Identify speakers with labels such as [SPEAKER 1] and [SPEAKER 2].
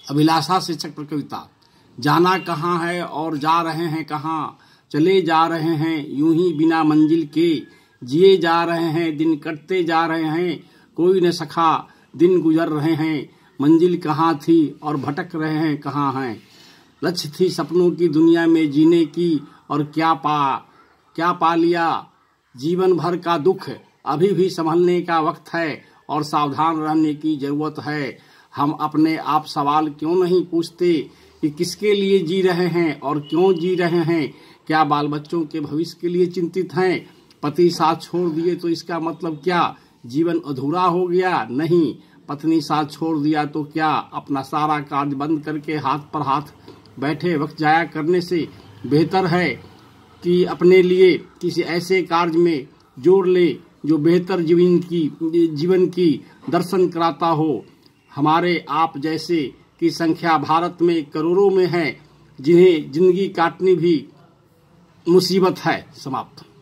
[SPEAKER 1] अभिलाषा शीर्षक पर कविता। जाना कहाँ है और जा रहे हैं कहाँ, चले जा रहे हैं यूं ही बिना मंजिल के, जिए जा रहे हैं दिन कटते जा रहे हैं, कोई न सखा दिन गुजर रहे हैं, मंजिल कहाँ थी और भटक रहे हैं कहाँ हैं। लक्ष्य थी सपनों की दुनिया में जीने की, और क्या पा लिया जीवन भर का दुख, अभी भी संभलने का वक्त है और सावधान रहने की जरूरत है। हम अपने आप सवाल क्यों नहीं पूछते कि किसके लिए जी रहे हैं और क्यों जी रहे हैं। क्या बाल बच्चों के भविष्य के लिए चिंतित हैं? पति साथ छोड़ दिए तो इसका मतलब क्या जीवन अधूरा हो गया? नहीं। पत्नी साथ छोड़ दिया तो क्या अपना सारा कार्य बंद करके हाथ पर हाथ बैठे वक्त जाया करने से बेहतर है कि अपने लिए किसी ऐसे कार्य में जोड़ ले जो बेहतर जीवन की दर्शन कराता हो। हमारे आप जैसे की संख्या भारत में करोड़ों में है, जिन्हें जिंदगी काटनी भी मुसीबत है। समाप्त।